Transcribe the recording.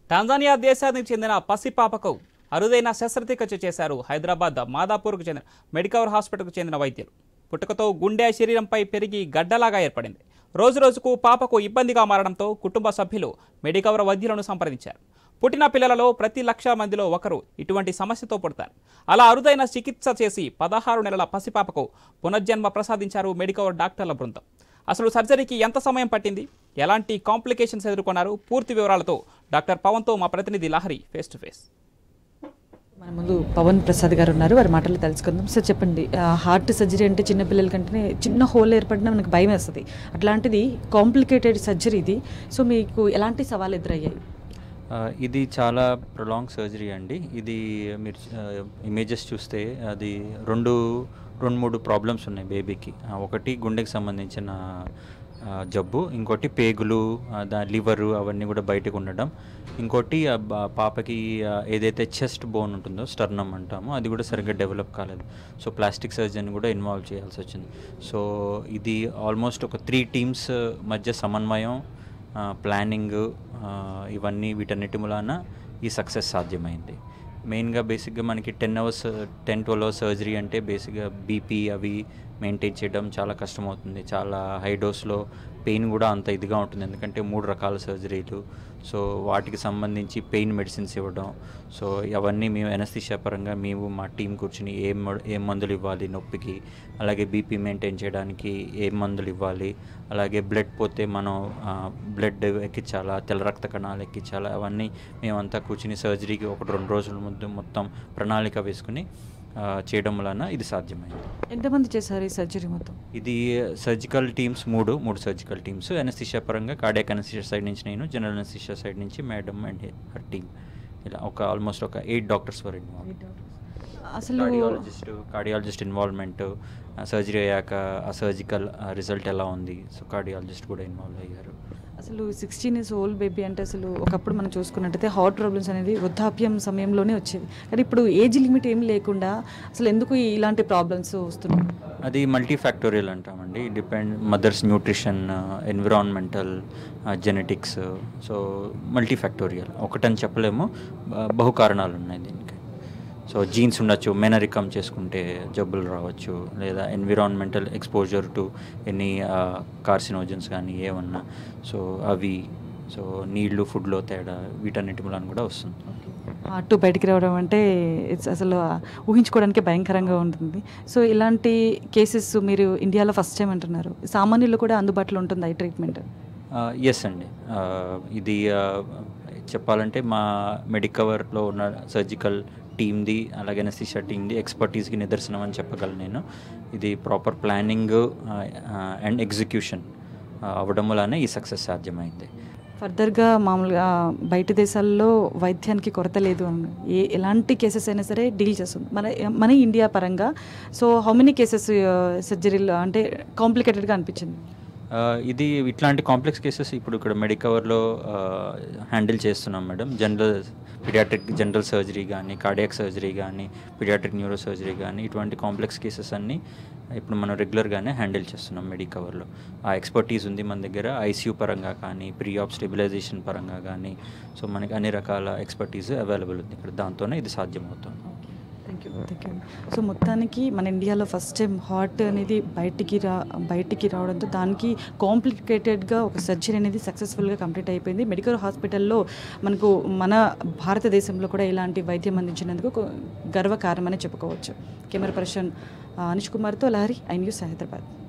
Tanzania దేశానికి చెందిన పసిపాపకు అరుదైన శస్త్రచికిత్స చేశారు హైదరాబాద్ మాదాపూర్కు చెందిన మెడికవర్ హాస్పిటల్కు చెందిన వైద్యులు. పుట్టుకతో గుండె శరీరంపై పెరిగి గడ్డలాగా ఏర్పడింది. రోజురోజుకు పాపకు ఇబ్బందిగా మారడంతో కుటుంబ సభ్యులు మెడికవర్ వైద్యులను సంప్రదించారు. పుట్టిన పిల్లలలో ప్రతి 1,00,000 మందిలో ఒకరు ఇటువంటి సమస్యతో పుడతారు. అలా అరుదైన చికిత్స చేసి 16 నెలల పసిపాపకు పునర్జన్మ ప్రసాదించారు మెడికవర్ డాక్టర్ల బృందం. అసలు సర్జరీకి ఎంత సమయం పట్టింది, ఎలాంటి కాంప్లికేషన్స్ ఎదుర్కొన్నారు, పూర్తి వివరాలతో డాక్టర్ పవన్తో మా ప్రతినిధి లహరి ఫేస్ టు ఫేస్. మన ముందు పవన్ ప్రసాద్ గారు ఉన్నారు, వారి మాటలు తెలుసుకుందాం. సార్ చెప్పండి, హార్ట్ సర్జరీ అంటే చిన్న పిల్లల కంటే చిన్న హోల్ ఏర్పడినా మనకు భయం వేస్తుంది. అట్లాంటిది కాంప్లికేటెడ్ సర్జరీ ఇది. సో మీకు ఎలాంటి సవాళ్ళు ఎదురయ్యాయి? ఇది చాలా ప్రొలాంగ్ సర్జరీ అండి. ఇది మీరు ఇమేజెస్ చూస్తే అది రెండు మూడు ప్రాబ్లమ్స్ ఉన్నాయి బేబీకి. ఒకటి గుండెకి సంబంధించిన జబ్బు, ఇంకోటి పేగులు, లివరు అవన్నీ కూడా బయటకు ఉండడం, ఇంకోటి పాపకి ఏదైతే చెస్ట్ బోన్ ఉంటుందో స్టర్నమ్ అంటామో అది కూడా సరిగ్గా డెవలప్ కాలేదు. సో ప్లాస్టిక్ సర్జన్ కూడా ఇన్వాల్వ్ చేయాల్సి వచ్చింది. సో ఇది ఆల్మోస్ట్ ఒక 3 టీమ్స్ మధ్య సమన్వయం, ప్లానింగ్, ఇవన్నీ వీటన్నిటి మూలాన ఈ సక్సెస్ సాధ్యమైంది. మెయిన్గా బేసిక్గా మనకి 10-12 అవర్స్ సర్జరీ అంటే బేసిక్గా బీపీ అవి మెయింటైన్ చేయడం చాలా కష్టమవుతుంది. చాలా హై డోస్లో పెయిన్ కూడా అంత ఇదిగా ఉంటుంది, ఎందుకంటే 3 రకాల సర్జరీలు. సో వాటికి సంబంధించి పెయిన్ మెడిసిన్స్ ఇవ్వడం. సో అవన్నీ మేము ఎనస్థీషియా పరంగా మేము మా టీం కూర్చుని ఏం మందులు ఇవ్వాలి నొప్పికి, అలాగే బీపీ మెయింటైన్ చేయడానికి ఏం మందులు ఇవ్వాలి, అలాగే బ్లడ్ పోతే మనం బ్లడ్ ఎక్కించాలా, తెల్ల రక్త కణాలు ఎక్కించాలా, అవన్నీ మేమంతా కూర్చుని సర్జరీకి 1-2 రోజుల ముందు మొత్తం ప్రణాళిక వేసుకుని చేయడం వలన ఇది సాధ్యమైంది. ఎంతమంది చేశారు ఈ సర్జరీ మొత్తం? ఇది సర్జికల్ టీమ్స్ మూడు సర్జికల్ టీమ్స్. ఎనస్థీషియా పరంగా కార్డియాక్ ఎనస్థీషియా సైడ్ నుంచి నేను, జనరల్ ఎనస్థీషియా సైడ్ నుంచి మేడం అండ్ హర్ టీమ్, ఇలా ఆల్మోస్ట్ ఒక 8 డాక్టర్స్ వర్ ఇన్వాల్వ్. అసలు కార్డియాలజిస్ట్ ఇన్వాల్వ్మెంట్, సర్జరీ అయ్యాక ఆ సర్జికల్ రిజల్ట్ ఎలా ఉంది, సో కార్డియాలజిస్ట్ కూడా ఇన్వాల్వ్ అయ్యారు. అసలు 16 years ఓల్డ్ బేబీ అంటే అసలు ఒకప్పుడు మనం చూసుకున్నట్టయితే హార్ట్ ప్రాబ్లమ్స్ అనేది వృద్ధాప్యం సమయంలోనే వచ్చేది. కానీ ఇప్పుడు ఏజ్ లిమిట్ ఏం లేకుండా అసలు ఎందుకు ఇలాంటి ప్రాబ్లమ్స్ వస్తున్నాయి? అది మల్టీ ఫ్యాక్టోరియల్ అంటామండి. Mother's nutrition, environmental, genetics, so multifactorial. ఒకటని చెప్పలేము, బహు కారణాలు ఉన్నాయి దీనికి. సో జీన్స్ ఉండొచ్చు, మెనరికం చేసుకుంటే జబ్బులు రావచ్చు, లేదా environmental exposure to any carcinogens కానీ ఏమన్నా, సో అవి, సో నీళ్లు, ఫుడ్లో తేడా, వీటన్నిటి మూలన కూడా వస్తుంది. హార్ట్ బయటికి రావడం అంటే అసలు ఊహించుకోవడానికి భయంకరంగా ఉంటుంది. సో ఇలాంటి కేసెస్ మీరు ఇండియాలో ఫస్ట్ టైం అంటున్నారు. సామాన్యులు కూడా అందుబాటులో ఉంటుంది ఈ ట్రీట్మెంట్? ఎస్ అండి. ఇది చెప్పాలంటే మా మెడికవర్లో ఉన్న సర్జికల్ టీమ్ది, అలాగే ఎనస్థీషియా టీమ్ది ఎక్స్పర్టీస్కి నిదర్శనం అని చెప్పగలను నేను. ఇది ప్రాపర్ ప్లానింగ్ అండ్ ఎగ్జిక్యూషన్ అవ్వడం వల్లనే ఈ సక్సెస్ సాధ్యమైంది. ఫర్దర్గా మామూలుగా బయట దేశాల్లో వైద్యానికి కొరత లేదు అని ఎలాంటి కేసెస్ అయినా సరే డీల్ చేస్తుంది మన ఇండియా పరంగా. సో హౌ మెనీ కేసెస్ సర్జరీలు అంటే కాంప్లికేటెడ్గా అనిపించింది? ఇది ఇట్లాంటి కాంప్లెక్స్ కేసెస్ ఇప్పుడు ఇక్కడ మెడికవర్లో హ్యాండిల్ చేస్తున్నాం మేడం. జనరల్ సర్జరీ కానీ, కార్డియాక్ సర్జరీ కానీ, పీడియాట్రిక్ న్యూరో సర్జరీ కానీ, ఇటువంటి కాంప్లెక్స్ కేసెస్ అన్నీ ఇప్పుడు మనం రెగ్యులర్గానే హ్యాండిల్ చేస్తున్నాం మెడికవర్లో. ఆ ఎక్స్పర్టీస్ ఉంది మన దగ్గర. ఐసీయూ పరంగా కానీ, ప్రీ ఆప్ స్టెబిలైజేషన్ పరంగా కానీ, సో మనకి అన్ని రకాల ఎక్స్పర్టీస్ అవైలబుల్ ఉంది ఇక్కడ. దాంతోనే ఇది సాధ్యమవుతుంది. Thank you. సో మొత్తానికి మన ఇండియాలో ఫస్ట్ టైం హార్ట్ అనేది బయటికి రావడంతో దానికి కాంప్లికేటెడ్గా ఒక సర్జరీ అనేది సక్సెస్ఫుల్గా కంప్లీట్ అయిపోయింది. మెడికల్ హాస్పిటల్లో మనకు మన భారతదేశంలో కూడా ఇలాంటి వైద్యం అందించినందుకు గర్వకారణమని చెప్పుకోవచ్చు. కెమెరా పర్సన్ అనిష్ కుమార్తో లహరి, ఐ న్యూస్ హైదరాబాద్.